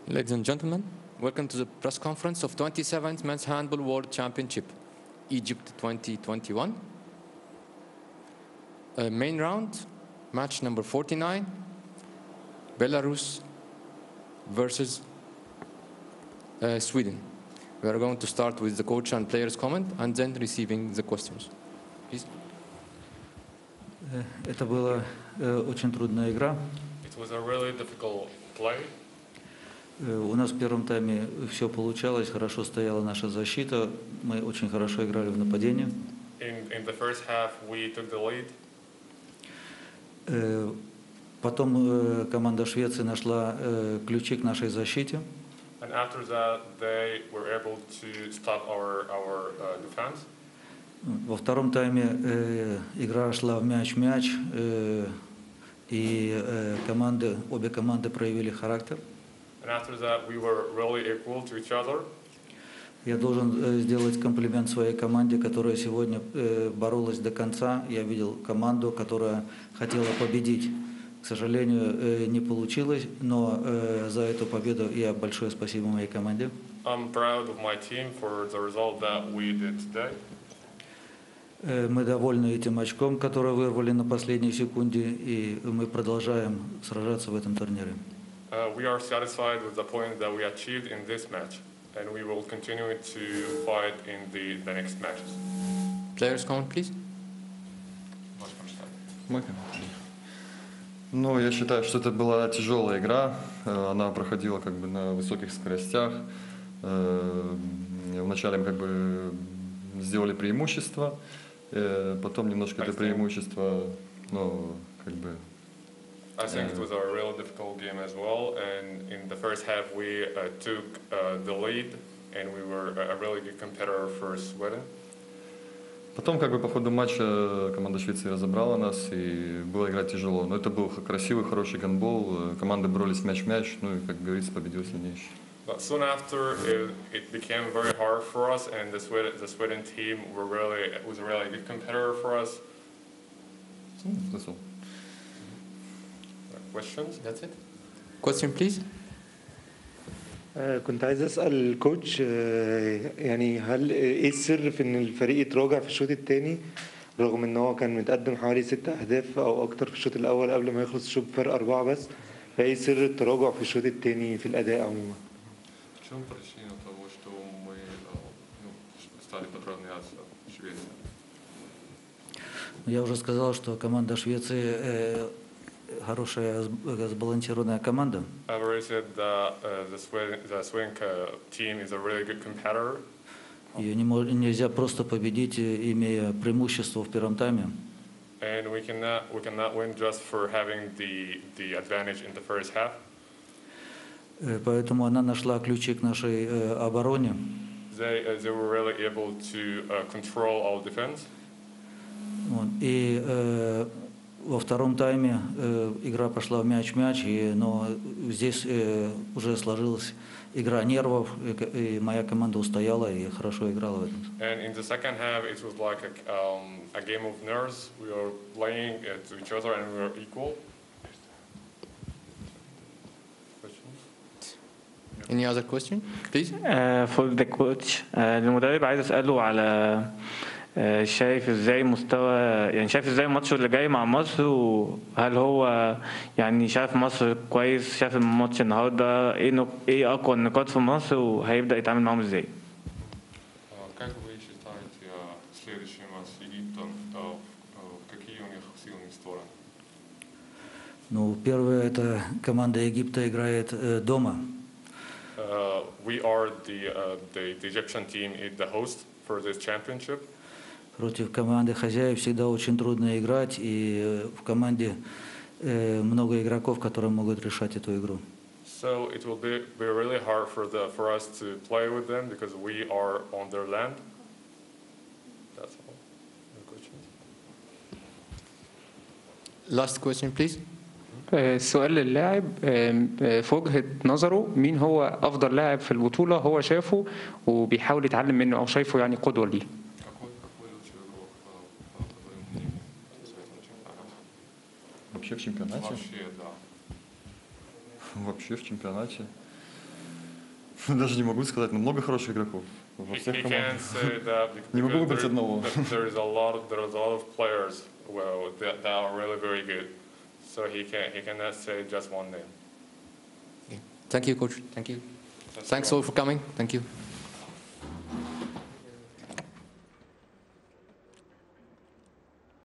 Ladies and gentlemen, welcome to the press conference of 27th Men's Handball World Championship, Egypt 2021. Main round, match number 49, Belarus versus Sweden. We are going to start with the coach and players' comment and then receiving the questions. Please. Это была очень трудная игра. It was a really difficult play. У нас в первом тайме все получалось, хорошо стояла наша защита, мы очень хорошо играли в нападении. In the first half, we took the lead. Потом команда Швеции нашла ключи к нашей защите. And after that, they were able to stop our defense. Во втором тайме игра шла в мяч-мяч, и обе команды проявили характер. And after that, we were really equal to each other. Я должен сделать комплимент своей команде, которая сегодня боролась до конца. Я видел команду, которая хотела победить. К сожалению, не получилось, но за эту победу я большое спасибо моей команде. I'm proud of my team for the result that we did today. Мы довольны этим очком, который вырвали на последней секунде, и мы продолжаем сражаться в этом турнире. We are satisfied with the point that we achieved in this match, and we will continue to fight in the next matches. Players' comment, please. Ну, я считаю, что это была тяжелая игра. Она проходила как бы на высоких скоростях. Вначале мы как бы сделали преимущество, потом немножко это преимущество, ну, как бы. I think it was a really difficult game as well, and in the first half we took the lead, and we were a really good competitor for Sweden. Потом, как бы по ходу матча команда Швеции разобрала нас, и было играть тяжело. Но это был красивый, хороший гандбол. Команды боролись мяч в мяч, ну и, как говорится, победил сильнейший. But soon after, it became very hard for us, and the Sweden team was a really good competitor for us. Смысл. Questions? That's it. Question, please. كنت عايز أسأل الكوتش يعني هل إيه السر في إن الفريق يتراجع في الشوط الثاني رغم إن هو كان متقدم حوالي 6 أهداف أو أكتر في الشوط الأول قبل ما يخلص الشوط بفرق 4 بس، فإيه سر التراجع في الشوط الثاني في الأداء عموما؟ В чем причина того, что мы стали подравняться в Швеции? Я уже сказал, что команда Швеции хорошая, сбалансированная команда. I've already said that the Sweden team is a really good competitor. Ее нельзя просто победить, имея преимущество в первом тайме. And we cannot win just for having the advantage in the first half. Поэтому она нашла ключи к нашей обороне. They were really able to control our defense. И во втором тайме игра пошла в мяч-мяч, но здесь уже сложилась игра нервов, и моя команда устояла и хорошо играла в этом. And in the second half, it was like a game of nerves. We were playing to each other and we were equal. Any other question, please? For the coach, المدرب عايز أسأله على شايف ازاي مستوى، يعني شايف ازاي الماتش اللي جاي مع مصر، وهل هو يعني شايف مصر كويس، شايف الماتش النهارده ايه اقوى النقاط في مصر وهيبدأ يتعامل معاهم ازاي؟ Как вы считаете следующий матч с Египтом? Какие у них сильные стороны? Ну, первое, это команда Египта играет дома. We are the Egyptian team is the host for this championship. Против команды хозяев всегда очень трудно играть, и в команде много игроков, которые могут решать эту игру. So it will be really hard for us to play with them because we are on their land. That's all. No questions. Last question, please. السؤال للاعب في وجهة نظره مين هو أفضل لاعب في البطولة هو شافه وبيحاول يتعلم منه أو شايفه يعني قدوة ليه. Вообще в чемпионате? Вообще в чемпионате. Даже не могу сказать, но много хороших игроков во He всех can't командах. say that Не могу because выбрать одного. there is a lot of players that are really very good. So he cannot say just one name. Thank you, coach. Thank you. Thanks all for coming. Thank you.